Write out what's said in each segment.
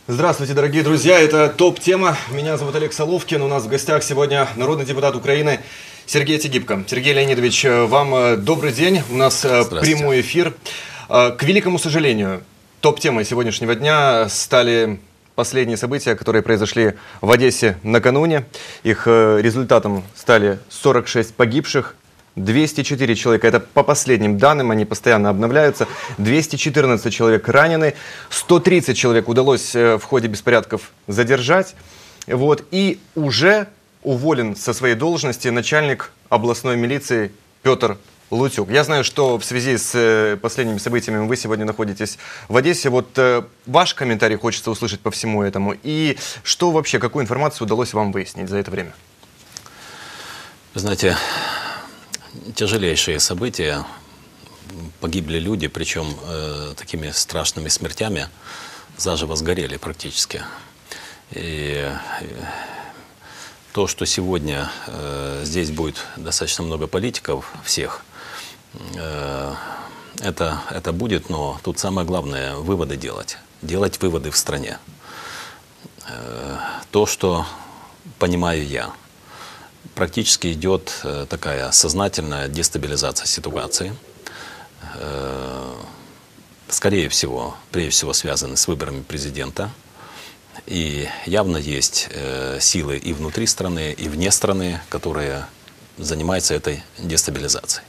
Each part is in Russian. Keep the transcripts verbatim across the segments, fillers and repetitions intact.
Здравствуйте, дорогие друзья, это ТОП-тема. Меня зовут Олег Соловкин. У нас в гостях сегодня народный депутат Украины Сергей Тигибко. Сергей Леонидович, вам добрый день. У нас прямой эфир. К великому сожалению, ТОП-темой сегодняшнего дня стали последние события, которые произошли в Одессе накануне. Их результатом стали сорок шесть погибших. двести четыре человека, это по последним данным, они постоянно обновляются, двести четырнадцать человек ранены, сто тридцать человек удалось в ходе беспорядков задержать, вот, и уже уволен со своей должности начальник областной милиции Петр Лутюк. Я знаю, что в связи с последними событиями вы сегодня находитесь в Одессе, вот ваш комментарий хочется услышать по всему этому, и что вообще, какую информацию удалось вам выяснить за это время? Вы знаете, тяжелейшие события, погибли люди, причем э, такими страшными смертями, заживо сгорели практически. И, и то, что сегодня э, здесь будет достаточно много политиков, всех, э, это, это будет, но тут самое главное — выводы делать. Делать выводы в стране. Э, то, что понимаю я, практически идет э, такая сознательная дестабилизация ситуации. Э, скорее всего, прежде всего связаны с выборами президента. И явно есть э, силы и внутри страны, и вне страны, которые занимаются этой дестабилизацией.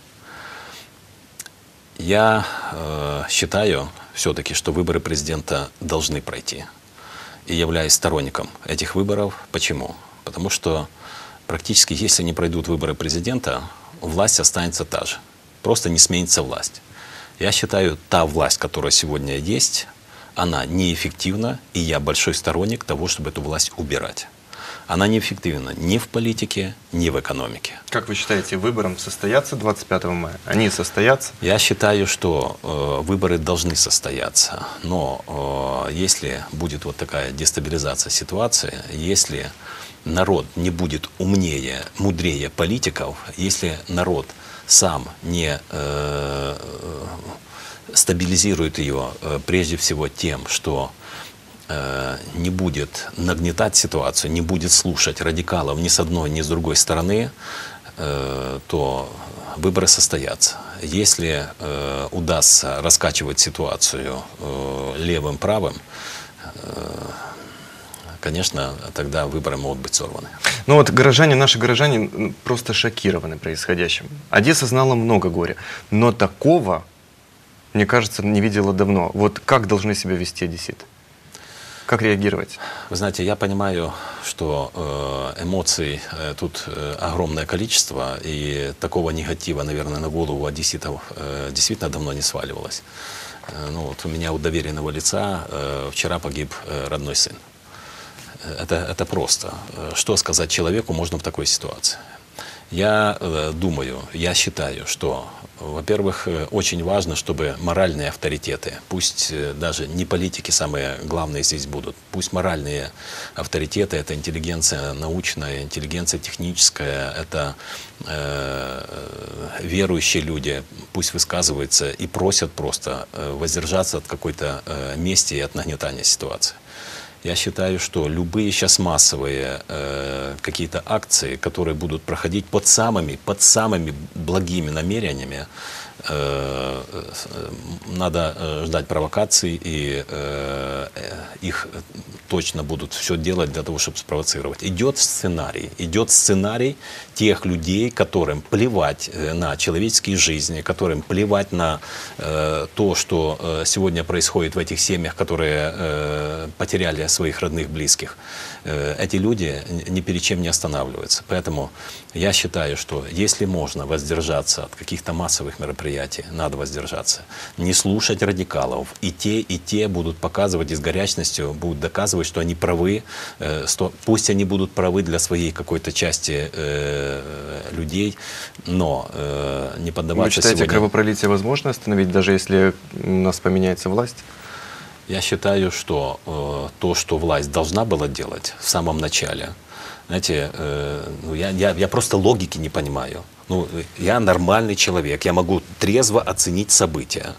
Я э, считаю все-таки, что выборы президента должны пройти. И являюсь сторонником этих выборов. Почему? Потому что практически, если не пройдут выборы президента, власть останется та же. Просто не сменится власть. Я считаю, та власть, которая сегодня есть, она неэффективна, и я большой сторонник того, чтобы эту власть убирать. Она неэффективна ни в политике, ни в экономике. Как вы считаете, выборы состоятся двадцать пятого мая? Они состоятся? Я считаю, что э, выборы должны состояться. Но э, если будет вот такая дестабилизация ситуации, если народ не будет умнее, мудрее политиков, если народ сам не э, стабилизирует ее э, прежде всего тем, что э, не будет нагнетать ситуацию, не будет слушать радикалов ни с одной, ни с другой стороны, э, то выборы состоятся. Если э, удастся раскачивать ситуацию э, левым-правым, э, конечно, тогда выборы могут быть сорваны. Ну вот горожане, наши горожане просто шокированы происходящим. Одесса знала много горя, но такого, мне кажется, не видела давно. Вот как должны себя вести одесситы? Как реагировать? Вы знаете, я понимаю, что э, эмоций э, тут э, огромное количество, и такого негатива, наверное, на голову одесситов э, действительно давно не сваливалось. Э, ну, вот у меня у доверенного лица э, вчера погиб э, родной сын. Это, это просто. Что сказать человеку можно в такой ситуации? Я э, думаю, я считаю, что, во-первых, очень важно, чтобы моральные авторитеты, пусть даже не политики самые главные здесь будут, пусть моральные авторитеты, это интеллигенция научная, интеллигенция техническая, это э, верующие люди, пусть высказываются и просят просто воздержаться от какой-то э, мести и от нагнетания ситуации. Я считаю, что любые сейчас массовые э, какие-то акции, которые будут проходить под самыми, под самыми благими намерениями, э, э, надо ждать провокаций, и э, их точно будут все делать для того, чтобы спровоцировать. Идет сценарий, идет сценарий тех людей, которым плевать на человеческие жизни, которым плевать на э, то, что э, сегодня происходит в этих семьях, которые э, потеряли своих родных, близких. Э, эти люди ни перед чем не останавливаются. Поэтому я считаю, что если можно воздержаться от каких-то массовых мероприятий, надо воздержаться. Не слушать радикалов. И те, и те будут показывать, и с горячностью будут доказывать, что они правы. Э, что, пусть они будут правы для своей какой-то части э, людей, но э, не поддаваться. Вы считаете, сегодня... кровопролитие возможно остановить, даже если у нас поменяется власть? Я считаю, что э, то, что власть должна была делать в самом начале, знаете, э, ну, я, я, я просто логики не понимаю. Ну, я нормальный человек, я могу трезво оценить события.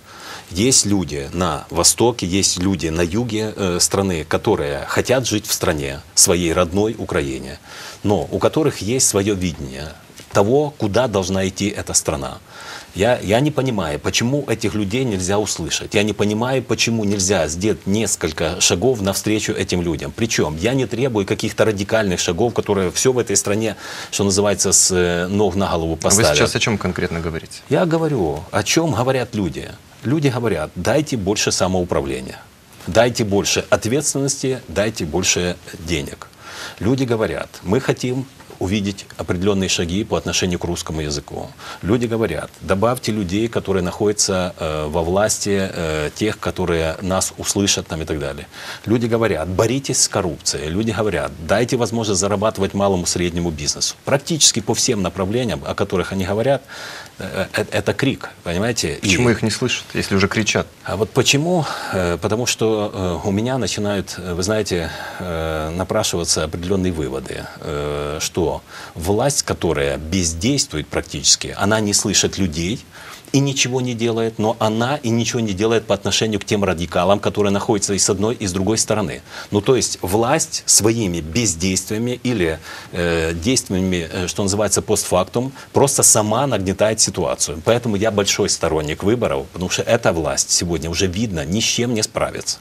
Есть люди на востоке, есть люди на юге э, страны, которые хотят жить в стране, своей родной Украине, но у которых есть свое видение того, куда должна идти эта страна. Я, я не понимаю, почему этих людей нельзя услышать. Я не понимаю, почему нельзя сделать несколько шагов навстречу этим людям. Причем я не требую каких-то радикальных шагов, которые все в этой стране, что называется, с ног на голову поставят. Вы сейчас о чем конкретно говорите? Я говорю, о чем говорят люди. Люди говорят, дайте больше самоуправления, дайте больше ответственности, дайте больше денег. Люди говорят, мы хотим увидеть определенные шаги по отношению к русскому языку. Люди говорят, добавьте людей, которые находятся э, во власти, э, тех, которые нас услышат там, и так далее. Люди говорят, боритесь с коррупцией. Люди говорят, дайте возможность зарабатывать малому и среднему бизнесу. Практически по всем направлениям, о которых они говорят, э, э, это крик, понимаете? Почему и, их не слышат, если уже кричат? А вот почему? Э, потому что э, у меня начинают, вы знаете, э, напрашиваться определенные выводы, э, что власть, которая бездействует практически, она не слышит людей и ничего не делает, но она и ничего не делает по отношению к тем радикалам, которые находятся и с одной, и с другой стороны. Ну, то есть власть своими бездействиями или э, действиями, э, что называется, постфактум, просто сама нагнетает ситуацию. Поэтому я большой сторонник выборов, потому что эта власть сегодня уже видно, ни с чем не справится.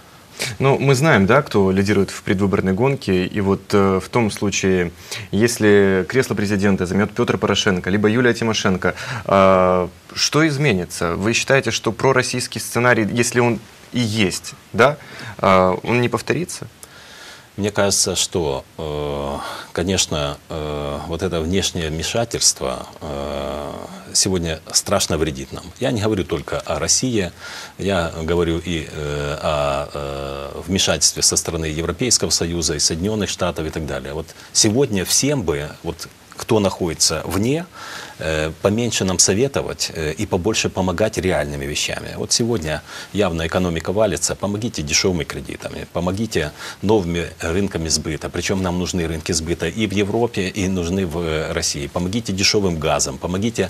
Ну, мы знаем, да, кто лидирует в предвыборной гонке, и вот э, в том случае, если кресло президента займет Петр Порошенко, либо Юлия Тимошенко, э, что изменится? Вы считаете, что пророссийский сценарий, если он и есть, да, э, он не повторится? Мне кажется, что, э, конечно, э, вот это внешнее вмешательство э, сегодня страшно вредит нам. Я не говорю только о России, я говорю и э, о э, вмешательстве со стороны Европейского Союза, и Соединенных Штатов и так далее. Вот сегодня всем бы, вот, кто находится вне, поменьше нам советовать и побольше помогать реальными вещами. Вот сегодня явно экономика валится, помогите дешевыми кредитами, помогите новыми рынками сбыта, причем нам нужны рынки сбыта и в Европе, и нужны в России. Помогите дешевым газом, помогите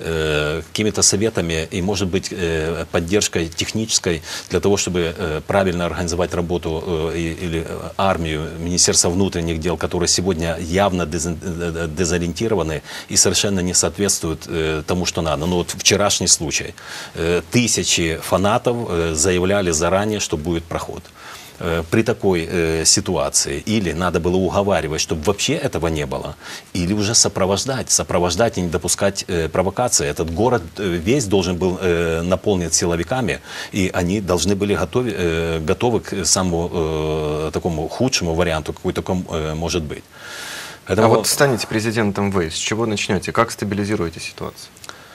э, какими-то советами и, может быть, э, поддержкой технической для того, чтобы э, правильно организовать работу э, или армию, Министерство внутренних дел, которые сегодня явно дезориентированы и совершенно не соответствуют соответствует э, тому, что надо. Ну вот вчерашний случай. Э, тысячи фанатов э, заявляли заранее, что будет проход. Э, при такой э, ситуации или надо было уговаривать, чтобы вообще этого не было, или уже сопровождать, сопровождать и не допускать э, провокации. Этот город э, весь должен был э, наполнен силовиками, и они должны были готовы, э, готовы к самому э, такому худшему варианту, какой только э, может быть. Поэтому... А вот станете президентом вы, с чего начнете? Как стабилизируете ситуацию?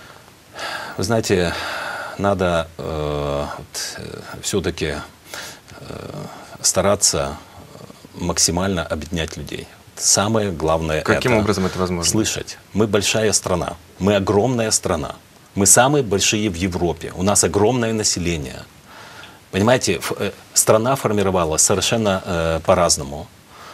Вы знаете, надо э, вот, все-таки э, стараться максимально объединять людей. Самое главное — Каким это образом это возможно? Слышать. Мы большая страна, мы огромная страна, мы самые большие в Европе, у нас огромное население. Понимаете, страна формировалась совершенно э, по-разному.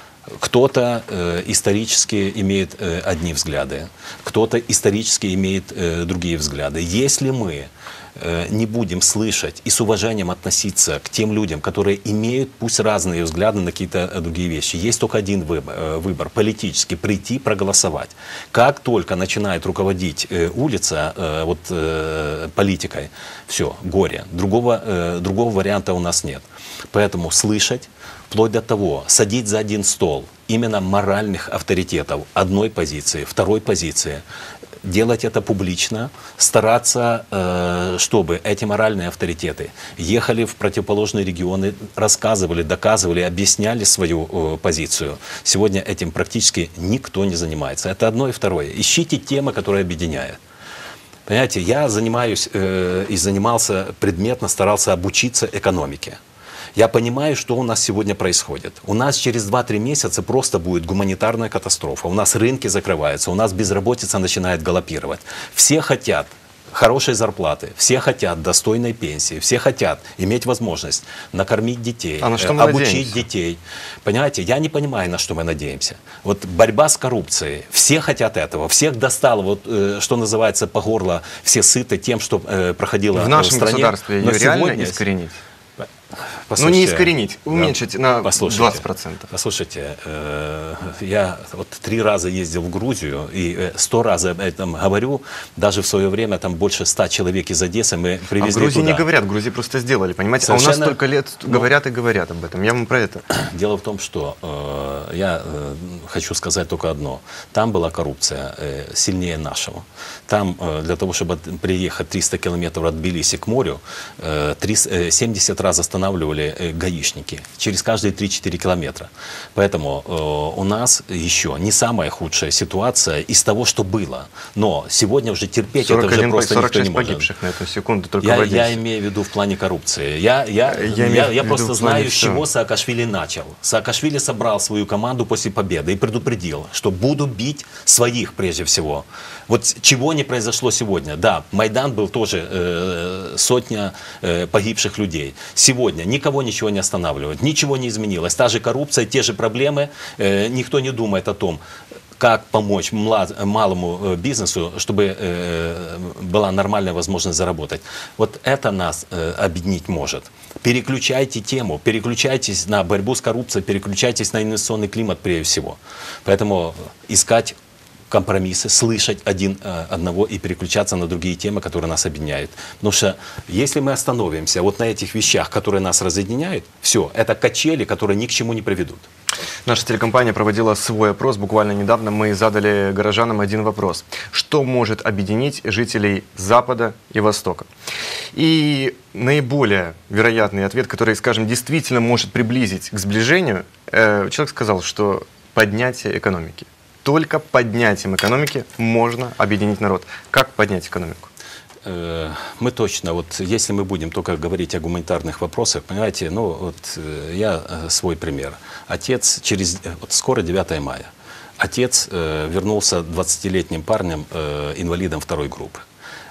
Кто-то э, исторически имеет э, одни взгляды, кто-то исторически имеет э, другие взгляды. Если мы э, не будем слышать и с уважением относиться к тем людям, которые имеют пусть разные взгляды на какие-то другие вещи, есть только один выбор, э, выбор политический — прийти проголосовать. Как только начинает руководить э, улица э, вот, э, политикой, все, горе. Другого, э, другого варианта у нас нет. Поэтому слышать, вплоть до того, садить за один стол именно моральных авторитетов одной позиции, второй позиции, делать это публично, стараться, чтобы эти моральные авторитеты ехали в противоположные регионы, рассказывали, доказывали, объясняли свою позицию. Сегодня этим практически никто не занимается. Это одно и второе. Ищите темы, которые объединяют. Понимаете, я занимаюсь э, и занимался предметно, старался обучиться экономике. Я понимаю, что у нас сегодня происходит. У нас через два-три месяца просто будет гуманитарная катастрофа. У нас рынки закрываются, у нас безработица начинает галопировать. Все хотят хорошей зарплаты, все хотят достойной пенсии, все хотят иметь возможность накормить детей, а на что э, мы обучить надеемся? детей. Понимаете, я не понимаю, на что мы надеемся. Вот борьба с коррупцией, все хотят этого, всех достало, вот, э, что называется, по горло, все сыты тем, что э, проходило в в нашем стране. государстве ее Но реально сегодня... искоренить? Послушайте, ну не искоренить, уменьшить да, на послушайте, двадцать процентов. Послушайте, э, я вот три раза ездил в Грузию и сто раз об этом говорю. Даже в свое время там больше ста человек из Одессы мы привезли а в Грузии туда. не говорят, в Грузии просто сделали, понимаете? Совершенно... А у нас столько лет говорят и говорят об этом. Я вам про это. Дело в том, что э, я э, хочу сказать только одно. Там была коррупция э, сильнее нашего. Там э, для того, чтобы приехать триста километров от Тбилиси к морю, э, семьдесят раз останавливались устанавливали гаишники через каждые три-четыре километра. Поэтому э, у нас еще не самая худшая ситуация из того, что было. Но сегодня уже терпеть это уже просто никто не может. Погибших на эту секунду только я, в Одессе. Я имею в виду в плане коррупции. Я, я, я, я, я просто знаю, с чего Саакашвили начал. Саакашвили собрал свою команду после победы и предупредил, что буду бить своих прежде всего. Вот чего не произошло сегодня. Да, Майдан был тоже э, сотня э, погибших людей. Сегодня никого ничего не останавливает, ничего не изменилось. Та же коррупция, те же проблемы. Э, никто не думает о том, как помочь млад, малому бизнесу, чтобы э, была нормальная возможность заработать. Вот это нас э, объединить может. Переключайте тему, переключайтесь на борьбу с коррупцией, переключайтесь на инвестиционный климат прежде всего. Поэтому искать компромиссы, слышать один э, одного и переключаться на другие темы, которые нас объединяют. Потому что если мы остановимся вот на этих вещах, которые нас разъединяют, все, это качели, которые ни к чему не приведут. Наша телекомпания проводила свой опрос. Буквально недавно мы задали горожанам один вопрос. Что может объединить жителей Запада и Востока? И наиболее вероятный ответ, который, скажем, действительно может приблизить к сближению, э, человек сказал, что поднятие экономики. Только поднятием экономики можно объединить народ. Как поднять экономику? Мы точно, вот если мы будем только говорить о гуманитарных вопросах, понимаете, ну вот я свой пример. Отец через, вот скоро девятое мая, отец э, вернулся двадцатилетним парнем, э, инвалидом второй группы.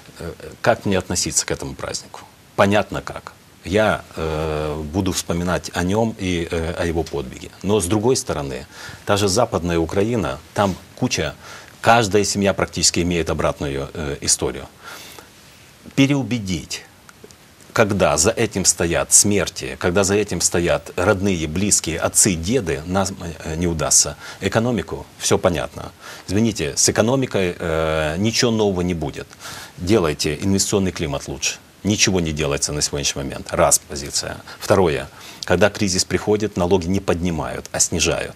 Как мне относиться к этому празднику? Понятно как. Я э, буду вспоминать о нем и э, о его подвиге. Но с другой стороны, та же Западная Украина, там куча, каждая семья практически имеет обратную э, историю. Переубедить, когда за этим стоят смерти, когда за этим стоят родные, близкие, отцы, деды, нам не удастся. Экономику, все понятно. Извините, с экономикой э, ничего нового не будет. Делайте инвестиционный климат лучше. Ничего не делается на сегодняшний момент. Раз позиция. Второе. Когда кризис приходит, налоги не поднимают, а снижают.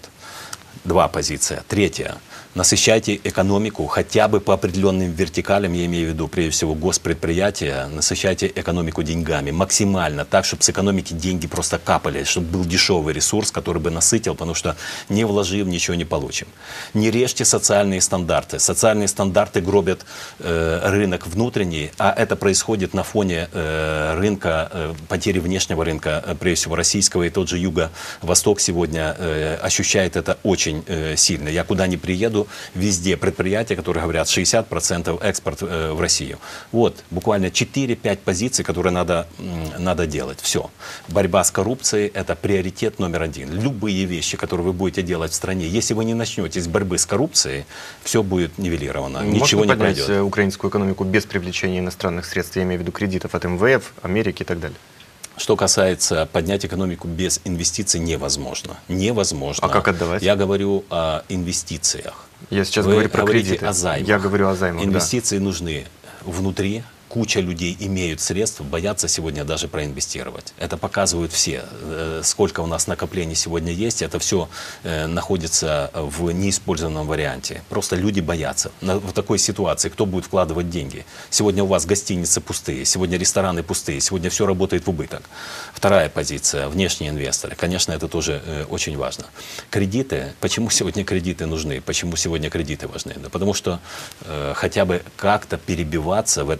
Два позиция. Третье. Насыщайте экономику хотя бы по определенным вертикалям, я имею в виду прежде всего госпредприятия, насыщайте экономику деньгами максимально, так, чтобы с экономики деньги просто капали, чтобы был дешевый ресурс, который бы насытил, потому что не вложив, ничего не получим. Не режьте социальные стандарты. Социальные стандарты гробят э, рынок внутренний, а это происходит на фоне э, рынка, э, потери внешнего рынка, э, прежде всего российского, и тот же Юго-Восток сегодня э, ощущает это очень э, сильно. Я куда ни приеду, везде предприятия, которые говорят шестьдесят процентов экспорт э, в Россию. Вот, буквально четыре-пять позиций, которые надо, надо делать. Все. Борьба с коррупцией – это приоритет номер один. Любые вещи, которые вы будете делать в стране, если вы не начнете с борьбы с коррупцией, все будет нивелировано. Можно ничего не пройдет. поднять украинскую экономику без привлечения иностранных средств, я имею в виду кредитов от эм вэ эф, Америки и так далее? Что касается поднять экономику без инвестиций, невозможно. Невозможно. А как отдавать? Я говорю о инвестициях. Я сейчас Вы говорю про кредиты. О займах. Я говорю о займах, Инвестиции да. нужны внутри. Куча людей имеют средства, боятся сегодня даже проинвестировать. Это показывают все. Сколько у нас накоплений сегодня есть, это все находится в неиспользованном варианте. Просто люди боятся. В такой ситуации кто будет вкладывать деньги? Сегодня у вас гостиницы пустые, сегодня рестораны пустые, сегодня все работает в убыток. Вторая позиция – внешние инвесторы. Конечно, это тоже очень важно. Кредиты. Почему сегодня кредиты нужны? Почему сегодня кредиты важны? Да потому что хотя бы как-то перебиваться в этой ситуации.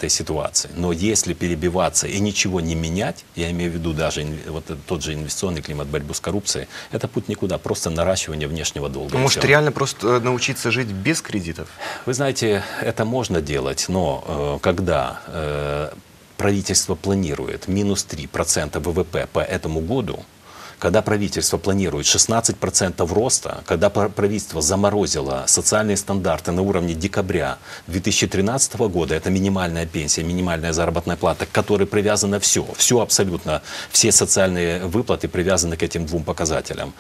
ситуации. Но если перебиваться и ничего не менять, я имею в виду даже вот тот же инвестиционный климат, борьбу с коррупцией, это путь никуда, просто наращивание внешнего долга. Может, реально просто научиться жить без кредитов? Вы знаете, это можно делать, но э, когда э, правительство планирует минус три процента вэ вэ пэ по этому году, когда правительство планирует шестнадцать процентов роста, когда правительство заморозило социальные стандарты на уровне декабря две тысячи тринадцатого года, это минимальная пенсия, минимальная заработная плата, к которой привязано все, все абсолютно, все социальные выплаты привязаны к этим двум показателям,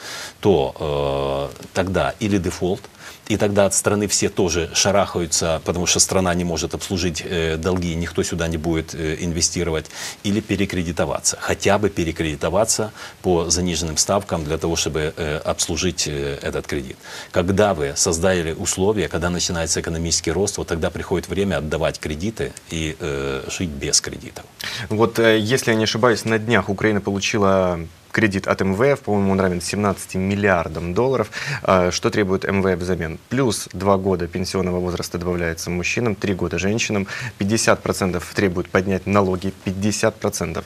то э, тогда или дефолт, и тогда от страны все тоже шарахаются, потому что страна не может обслужить э, долги, никто сюда не будет э, инвестировать, или перекредитоваться. Хотя бы перекредитоваться по заниженным ставкам для того, чтобы э, обслужить э, этот кредит. Когда вы создали условия, когда начинается экономический рост, вот тогда приходит время отдавать кредиты и э, жить без кредитов. Вот, э, если я не ошибаюсь, на днях Украина получила кредит от эм вэ эф, по-моему, он равен семнадцати миллиардам долларов. Что требует эм вэ эф взамен? Плюс два года пенсионного возраста добавляется мужчинам, три года женщинам, пятьдесят процентов требует поднять налоги, пятьдесят процентов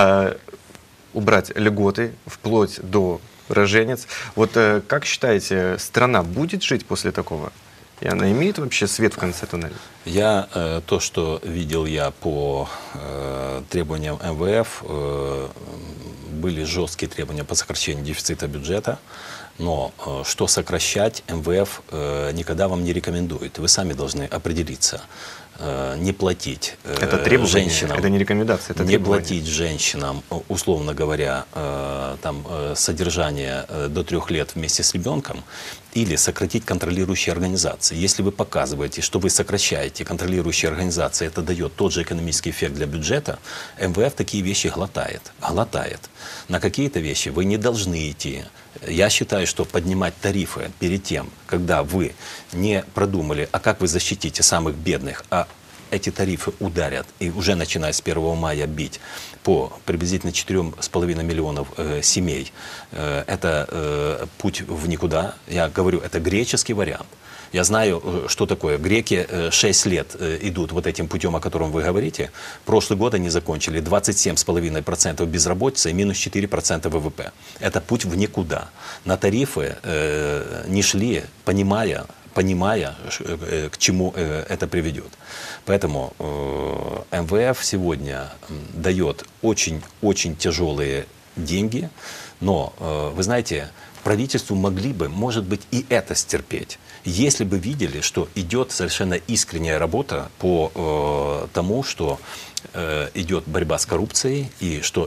убрать льготы вплоть до роженец. Вот как считаете, страна будет жить после такого? И она имеет вообще свет в конце туннеля? Я, э, то, что видел я по э, требованиям эм вэ эф, э, были жесткие требования по сокращению дефицита бюджета, но э, что сокращать, эм вэ эф э, никогда вам не рекомендует. Вы сами должны определиться. Не платить это требование, женщинам, это не рекомендация, это не требование. платить женщинам, условно говоря, там, содержание до трех лет вместе с ребенком, или сократить контролирующие организации. Если вы показываете, что вы сокращаете контролирующие организации, это дает тот же экономический эффект для бюджета, эм вэ эф такие вещи глотает. глотает. На какие-то вещи вы не должны идти. Я считаю, что поднимать тарифы перед тем, когда вы не продумали, а как вы защитите самых бедных, а эти тарифы ударят и уже начиная с первого мая бить по приблизительно четырем с половиной миллионов э, семей, э, это э, путь в никуда. Я говорю, это греческий вариант. Я знаю, что такое. Греки шесть лет идут вот этим путем, о котором вы говорите. Прошлый год они закончили двадцать семь с половиной процентов безработицы и минус четыре процента вэ вэ пэ. Это путь в никуда. На тарифы э, не шли, понимая, понимая, к чему это приведет. Поэтому эм вэ эф сегодня дает очень-очень тяжелые деньги, но, вы знаете, правительству могли бы, может быть, и это стерпеть, если бы видели, что идет совершенно искренняя работа по э, тому, что э, идет борьба с коррупцией и что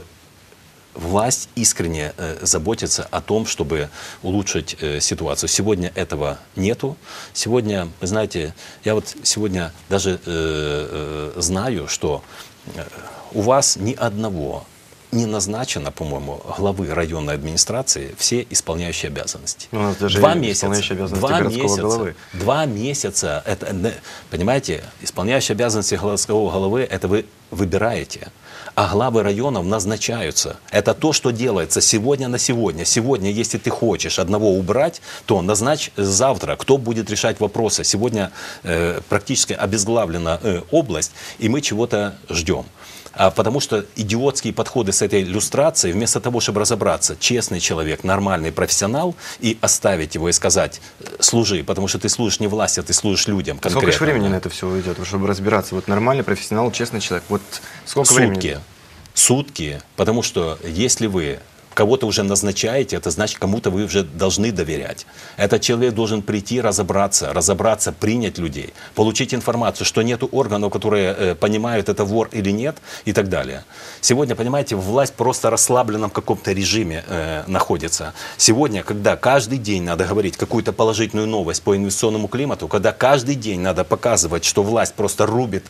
власть искренне э, заботится о том, чтобы улучшить э, ситуацию. Сегодня этого нету. Сегодня, вы знаете, я вот сегодня даже э, э, знаю, что э, у вас ни одного не назначено, по-моему, главы районной администрации все исполняющие обязанности. У нас даже два месяца, два месяца, головы. два месяца, это, понимаете, исполняющие обязанности городского головы, это вы выбираете. А главы районов назначаются. Это то, что делается сегодня на сегодня. Сегодня, если ты хочешь одного убрать, то назначь завтра. Кто будет решать вопросы? Сегодня э, практически обезглавлена э, область, и мы чего-то ждем. А потому что идиотские подходы с этой люстрацией, вместо того, чтобы разобраться, честный человек, нормальный профессионал, и оставить его и сказать, служи, потому что ты служишь не власти, а ты служишь людям конкретно. Сколько же времени на это все уйдет, чтобы разбираться? Вот нормальный профессионал, честный человек, вот сколько Сутки. времени? Сутки, потому что если вы кого-то уже назначаете, это значит, кому-то вы уже должны доверять. Этот человек должен прийти, разобраться, разобраться, принять людей, получить информацию, что нет органов, которые э, понимают, это вор или нет, и так далее. Сегодня, понимаете, власть просто в расслабленном каком-то режиме э, находится. Сегодня, когда каждый день надо говорить какую-то положительную новость по инвестиционному климату, когда каждый день надо показывать, что власть просто рубит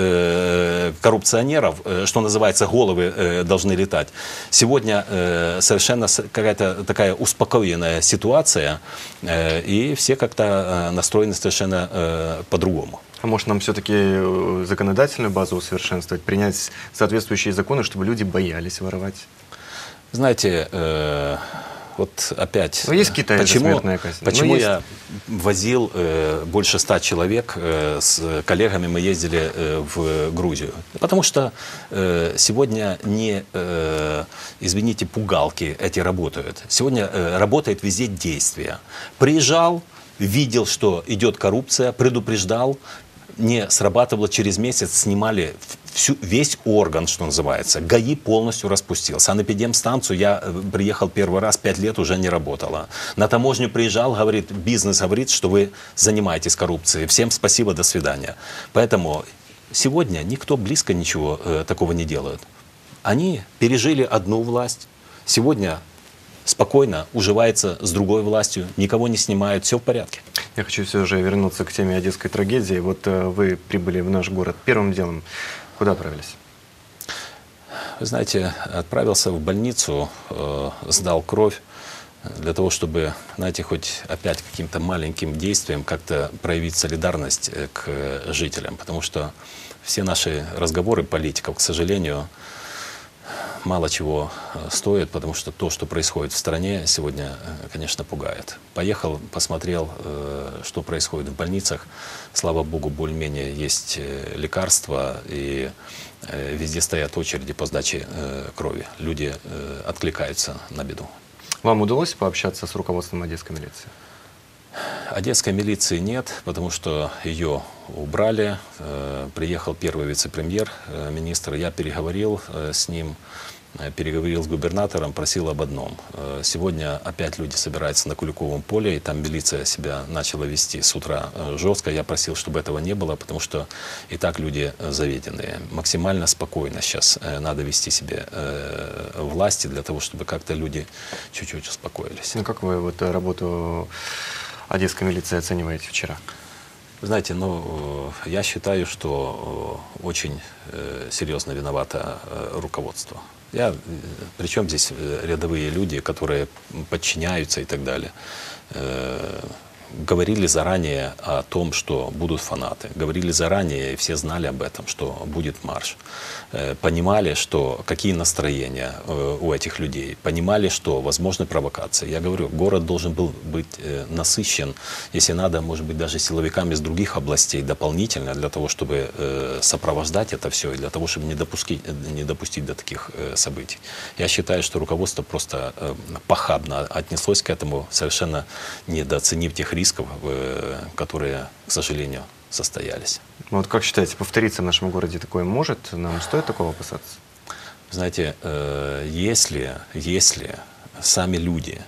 э, коррупционеров, э, что называется, головы э, должны летать. Сегодня э, совершенно какая-то такая успокоенная ситуация, э, и все как-то э, настроены совершенно э, по-другому. А может нам все-таки законодательную базу усовершенствовать, принять соответствующие законы, чтобы люди боялись воровать? Знаете, э, вот опять, ну, есть в Китае почему, смертная казнь. почему есть... я возил э, больше ста человек, э, с коллегами мы ездили э, в Грузию? Потому что э, сегодня не, э, извините, пугалки эти работают. Сегодня э, работает везде действие. Приезжал, видел, что идет коррупция, предупреждал, не срабатывало, через месяц снимали всю, весь орган, что называется. ГАИ полностью распустил. Санэпидемстанцию я приехал первый раз, пять лет уже не работала. На таможню приезжал, говорит, бизнес говорит, что вы занимаетесь коррупцией. Всем спасибо, до свидания. Поэтому сегодня никто близко ничего э, такого не делает. Они пережили одну власть, сегодня спокойно уживается с другой властью, никого не снимают, все в порядке. Я хочу все же вернуться к теме одесской трагедии. Вот э, вы прибыли в наш город первым делом. Куда отправились? Вы знаете, отправился в больницу, э, сдал кровь для того, чтобы, знаете, хоть опять каким-то маленьким действием как-то проявить солидарность к жителям. Потому что все наши разговоры политиков, к сожалению, мало чего стоит, потому что то, что происходит в стране, сегодня, конечно, пугает. Поехал, посмотрел, что происходит в больницах. Слава богу, более-менее есть лекарства, и везде стоят очереди по сдаче крови. Люди откликаются на беду. Вам удалось пообщаться с руководством одесской милиции? Одесской милиции нет, потому что ее убрали. Приехал первый вице-премьер, министр. Я переговорил с ним, переговорил с губернатором, просил об одном. Сегодня опять люди собираются на Куликовом поле, и там милиция себя начала вести с утра жестко. Я просил, чтобы этого не было, потому что и так люди заведенные. Максимально спокойно сейчас надо вести себя власти для того, чтобы как-то люди чуть-чуть успокоились. Ну, как вы вот работу одесской милиции оцениваете вчера? Знаете, ну, я считаю, что очень серьезно виновато руководство. Я, причем здесь рядовые люди, которые подчиняются и так далее, говорили заранее о том, что будут фанаты. Говорили заранее, и все знали об этом, что будет марш. Понимали, что какие настроения у этих людей. Понимали, что возможны провокации. Я говорю, город должен был быть насыщен, если надо, может быть, даже силовиками из других областей дополнительно, для того, чтобы сопровождать это все, и для того, чтобы не допустить, не допустить до таких событий. Я считаю, что руководство просто похабно отнеслось к этому, совершенно недооценив тех рисков, которые, к сожалению, состоялись. Вот как считаете, повториться в нашем городе такое может? Нам стоит такого опасаться? Знаете, если, если сами люди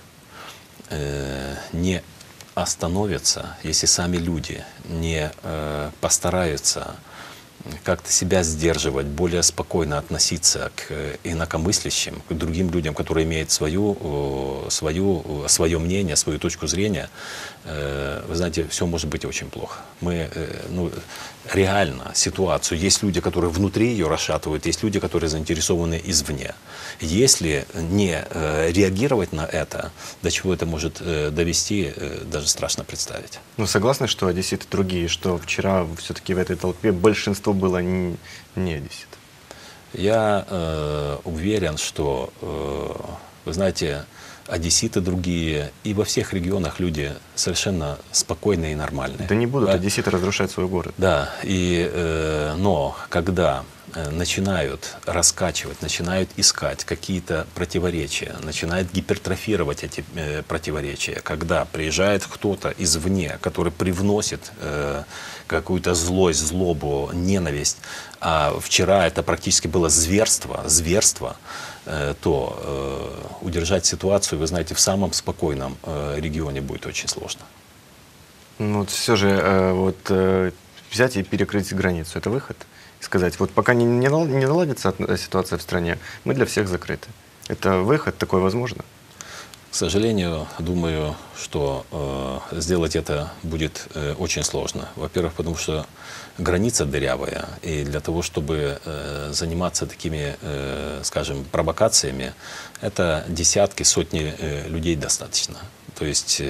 не остановятся, если сами люди не постараются как-то себя сдерживать, более спокойно относиться к инакомыслящим, к другим людям, которые имеют свою, свою, свое мнение, свою точку зрения, вы знаете, все может быть очень плохо. Мы, ну, реально ситуацию, есть люди, которые внутри ее расшатывают, есть люди, которые заинтересованы извне. Если не реагировать на это, до чего это может довести, даже страшно представить. Ну, согласны, что одесситы другие, что вчера все-таки в этой толпе большинство было не, не одессит? Я э, уверен, что, э, вы знаете, одесситы другие, и во всех регионах люди совершенно спокойные и нормальные. Да не будут да? одесситы разрушать свой город. Да, и, э, но когда начинают раскачивать, начинают искать какие-то противоречия, начинают гипертрофировать эти э, противоречия, когда приезжает кто-то извне, который привносит э, какую-то злость, злобу, ненависть, а вчера это практически было зверство, зверство, э, то э, удержать ситуацию, вы знаете, в самом спокойном э, регионе будет очень сложно. Ну, вот все же э, вот, э, взять и перекрыть границу – это выход? Сказать, вот пока не, не, не наладится ситуация в стране, мы для всех закрыты. Это выход, такой возможно? К сожалению, думаю, что э, сделать это будет э, очень сложно. Во-первых, потому что граница дырявая, и для того, чтобы э, заниматься такими, э, скажем, провокациями, это десятки, сотни э, людей достаточно. То есть,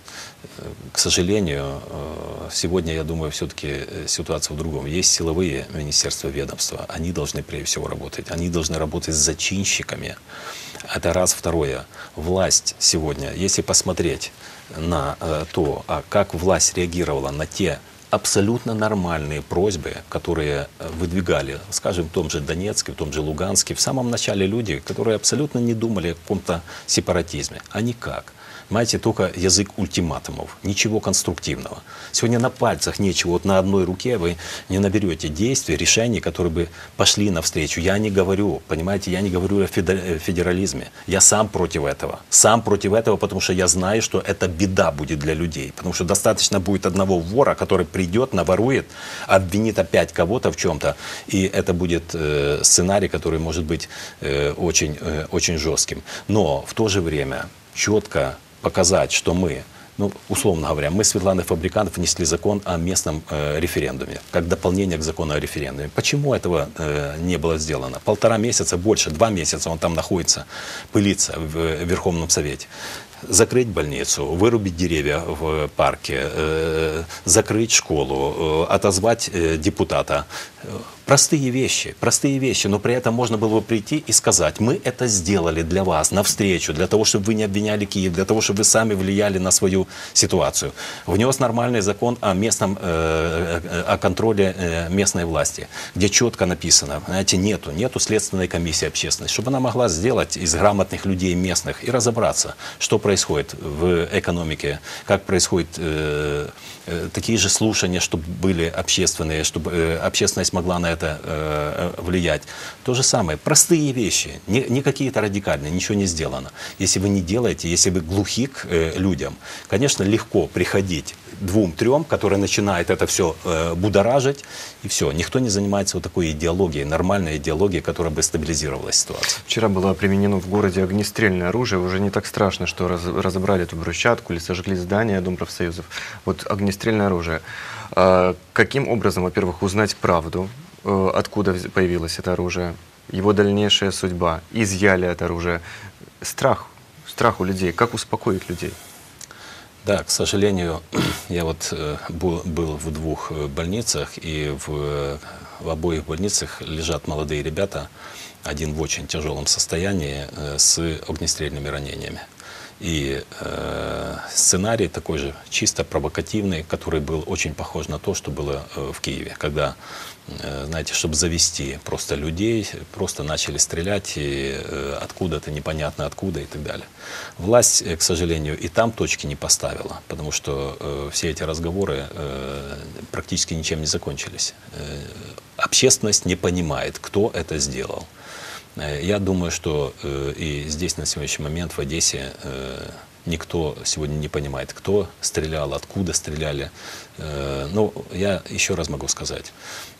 к сожалению, сегодня, я думаю, все-таки ситуация в другом. Есть силовые министерства, ведомства. Они должны прежде всего работать. Они должны работать с зачинщиками. Это раз. Второе. Власть сегодня, если посмотреть на то, как власть реагировала на те абсолютно нормальные просьбы, которые выдвигали, скажем, в том же Донецке, в том же Луганске, в самом начале люди, которые абсолютно не думали о каком-то сепаратизме. А никак. Понимаете, только язык ультиматумов, ничего конструктивного. Сегодня на пальцах нечего, вот на одной руке вы не наберете действий, решений, которые бы пошли навстречу. Я не говорю, понимаете, я не говорю о федерализме. Я сам против этого. Сам против этого, потому что я знаю, что это беда будет для людей. Потому что достаточно будет одного вора, который придет, наворует, обвинит опять кого-то в чем-то. И это будет э, сценарий, который может быть э, очень, э, очень жестким. Но в то же время четко показать, что мы, ну, условно говоря, мы с Светланой Фабрикант внесли закон о местном э, референдуме, как дополнение к закону о референдуме. Почему этого э, не было сделано? Полтора месяца, больше, два месяца он там находится, пылится в, в Верховном Совете. Закрыть больницу, вырубить деревья в парке, э, закрыть школу, э, отозвать э, депутата. Простые вещи, простые вещи, но при этом можно было бы прийти и сказать: мы это сделали для вас, навстречу, для того, чтобы вы не обвиняли Киев, для того, чтобы вы сами влияли на свою ситуацию. Внес нормальный закон о местном, э, о контроле э, местной власти, где четко написано, знаете, нету, нету следственной комиссии общественной, чтобы она могла сделать из грамотных людей местных и разобраться, что происходит в экономике, как происходит э, э, такие же слушания, чтобы были общественные, чтобы э, общественность могла на это э, влиять. То же самое. Простые вещи, не, не какие-то радикальные, ничего не сделано. Если вы не делаете, если вы глухи к э, людям, конечно, легко приходить двум-трем, которые начинают это все э, будоражить, и все. Никто не занимается вот такой идеологией, нормальной идеологией, которая бы стабилизировала ситуацию. Вчера было применено в городе огнестрельное оружие. Уже не так страшно, что раз, разобрали эту брусчатку или сожгли здание Дом профсоюзов. Вот огнестрельное оружие. А, каким образом, во-первых, узнать правду, э, откуда появилось это оружие, его дальнейшая судьба, изъяли это оружие? Страх, страх у людей. Как успокоить людей? Да, к сожалению, я вот э, был, был в двух больницах, и в, в обоих больницах лежат молодые ребята, один в очень тяжелом состоянии, э, с огнестрельными ранениями. И э, сценарий такой же, чисто провокативный, который был очень похож на то, что было э, в Киеве, когда, э, знаете, чтобы завести просто людей, просто начали стрелять и, э, откуда-то, непонятно откуда и так далее. Власть, э, к сожалению, и там точки не поставила, потому что э, все эти разговоры э, практически ничем не закончились. Э, общественность не понимает, кто это сделал. Я думаю, что э, и здесь на сегодняшний момент в Одессе э, никто сегодня не понимает, кто стрелял, откуда стреляли. Э, но я еще раз могу сказать,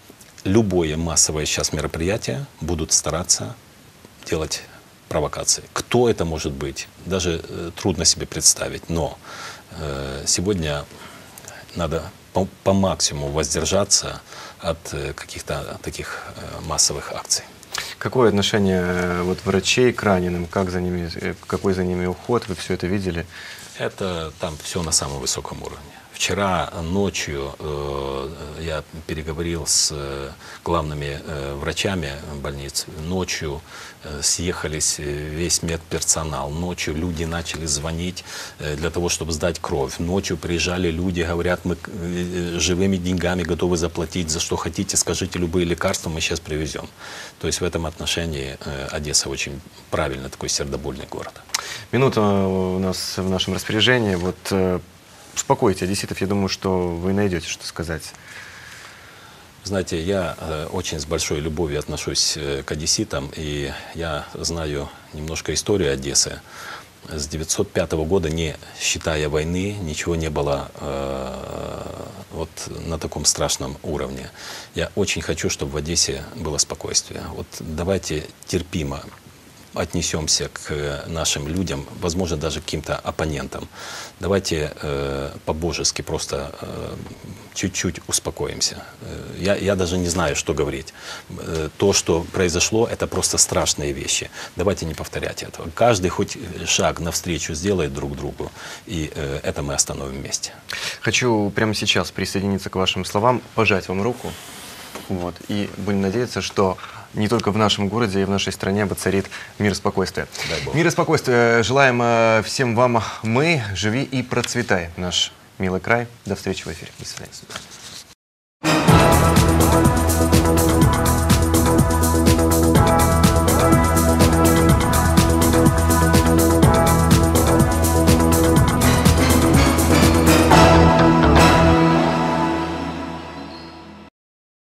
любое массовое сейчас мероприятие будут стараться делать провокации. Кто это может быть, даже э, трудно себе представить. Но э, сегодня надо по, по максимуму воздержаться от э, каких-то таких э, массовых акций. Какое отношение вот врачей к раненым? Как за ними, какой за ними уход? Вы все это видели? Это там все на самом высоком уровне. Вчера ночью э, я переговорил с э, главными э, врачами больниц. Ночью э, съехались весь медперсонал. Ночью люди начали звонить э, для того, чтобы сдать кровь. Ночью приезжали люди, говорят, мы э, живыми деньгами готовы заплатить за что хотите, скажите любые лекарства, мы сейчас привезем. То есть в этом отношении э, Одесса очень правильно, такой сердобольный город. Минута у нас в нашем распоряжении. Вот э, успокойте одесситов, я думаю, что вы найдете, что сказать. Знаете, я э, очень с большой любовью отношусь э, к одесситам, и я знаю немножко историю Одессы. С девятьсот пятого года, не считая войны, ничего не было э, вот на таком страшном уровне. Я очень хочу, чтобы в Одессе было спокойствие. Вот давайте терпимо отнесемся к нашим людям, возможно, даже к каким-то оппонентам. Давайте э, по-божески просто э, чуть-чуть успокоимся. Я, я даже не знаю, что говорить. Э, то, что произошло, это просто страшные вещи. Давайте не повторять этого. Каждый хоть шаг навстречу сделает друг другу, и э, это мы остановим вместе. Хочу прямо сейчас присоединиться к вашим словам, пожать вам руку. Вот, и будем надеяться, что не только в нашем городе и в нашей стране воцарит мир и спокойствие. Мир и спокойствие желаем всем вам мы. Живи и процветай, наш милый край. До встречи в эфире. До свидания.